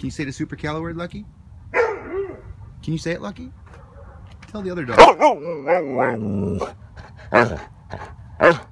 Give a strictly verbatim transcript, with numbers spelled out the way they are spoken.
Can you say the super calo word, Lucky? Can you say it, Lucky? Tell the other dog.